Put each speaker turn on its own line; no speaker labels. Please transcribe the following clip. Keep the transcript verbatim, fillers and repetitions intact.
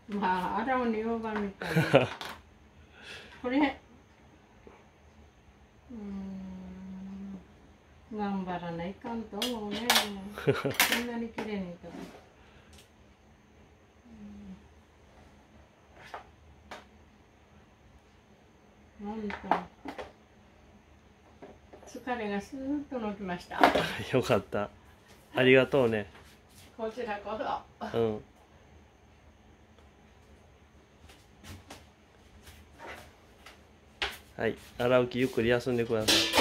まあ洗うに溶岩みたいなこれうーん頑張らないかんと思うねこんなに綺麗にいたら。ほんと疲れがスーッと抜きました。
よかった。ありがとうね。
こちらこそ。
うん。はい、洗うきゆっくり休んでください。